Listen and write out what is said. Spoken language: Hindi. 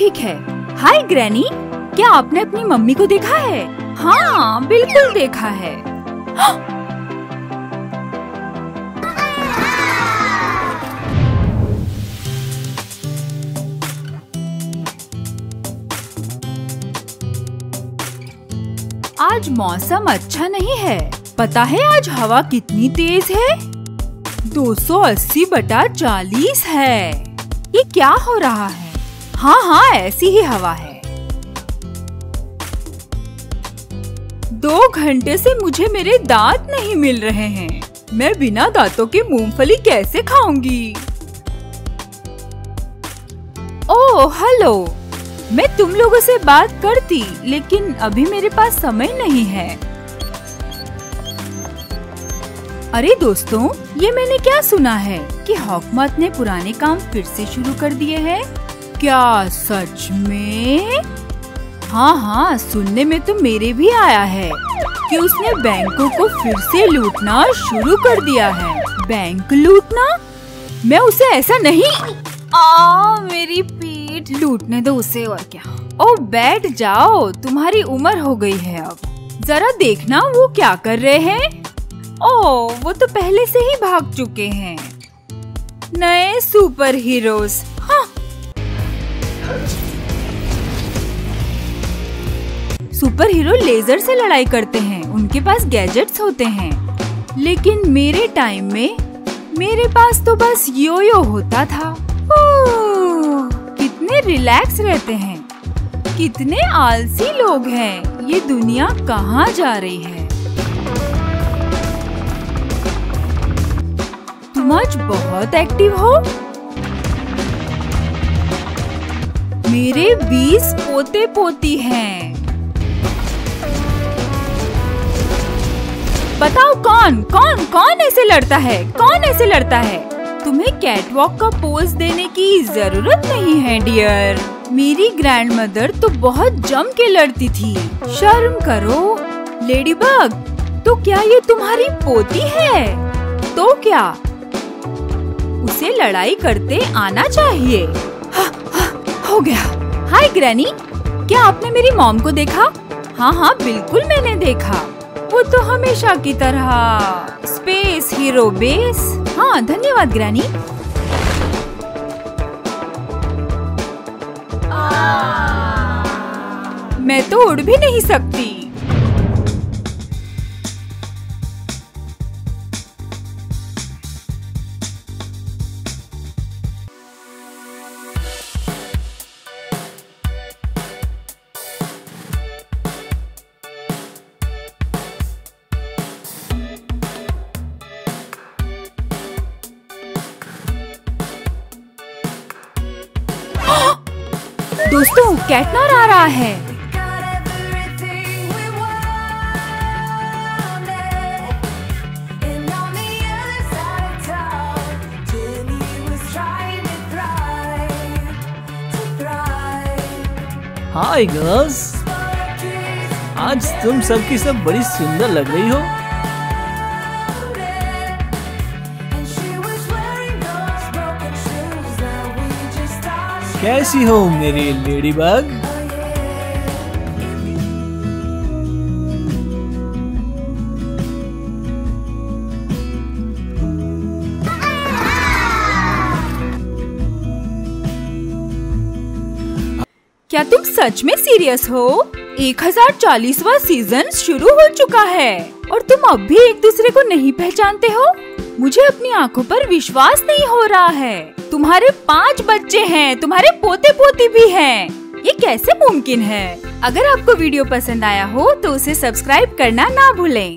ठीक है। हाय ग्रैनी, क्या आपने अपनी मम्मी को देखा है? हाँ, बिल्कुल देखा है। आज मौसम अच्छा नहीं है। पता है आज हवा कितनी तेज है? 280/40 है। ये क्या हो रहा है? हाँ, ऐसी ही हवा है। 2 घंटे से मुझे मेरे दांत नहीं मिल रहे हैं। मैं बिना दांतों के मूंगफली कैसे खाऊंगी? ओह हेलो, मैं तुम लोगों से बात करती, लेकिन अभी मेरे पास समय नहीं है। अरे दोस्तों, ये मैंने क्या सुना है कि हॉकमॉथ ने पुराने काम फिर से शुरू कर दिए हैं। क्या सच में? हाँ, सुनने में तो मेरे भी आया है कि उसने बैंकों को फिर से लूटना शुरू कर दिया है। बैंक लूटना? मैं उसे ऐसा नहीं। मेरी पीठ। लूटने दो उसे, और क्या। ओ बैठ जाओ, तुम्हारी उम्र हो गई है अब। जरा देखना वो क्या कर रहे हैं। वो तो पहले से ही भाग चुके हैं। नए सुपर हीरोज। हाँ। सुपर हीरो लेजर से लड़ाई करते हैं, उनके पास गैजेट्स होते हैं। लेकिन मेरे टाइम में मेरे पास तो बस यो-यो होता था। कितने रिलैक्स रहते हैं। कितने आलसी लोग हैं। ये दुनिया कहाँ जा रही है? तुम आज बहुत एक्टिव हो। मेरे 20 पोते पोती हैं। बताओ कौन ऐसे लड़ता है? कौन ऐसे लड़ता है? तुम्हें कैटवॉक का पोज देने की जरूरत नहीं है डियर। मेरी ग्रैंडमदर तो बहुत जम के लड़ती थी। शर्म करो। लेडीबग, तो क्या ये तुम्हारी पोती है? तो क्या उसे लड़ाई करते आना चाहिए? हो गया। हाय ग्रैनी, क्या आपने मेरी मॉम को देखा? हाँ, बिल्कुल मैंने देखा। वो तो हमेशा की तरह स्पेस हीरो बेस। हाँ, धन्यवाद ग्रैनी। मैं तो उड़ भी नहीं सकती। दोस्तों, कैटनर आ रहा है। हाय गर्ल्स, आज तुम सबकी सब बड़ी सुंदर लग रही हो। कैसी हो मेरी लेडीबग? क्या तुम सच में सीरियस हो? 1040वां सीजन शुरू हो चुका है और तुम अब भी एक दूसरे को नहीं पहचानते हो? मुझे अपनी आंखों पर विश्वास नहीं हो रहा है। तुम्हारे 5 बच्चे हैं, तुम्हारे पोते पोती भी हैं। ये कैसे मुमकिन है? अगर आपको वीडियो पसंद आया हो तो उसे सब्सक्राइब करना ना भूलें।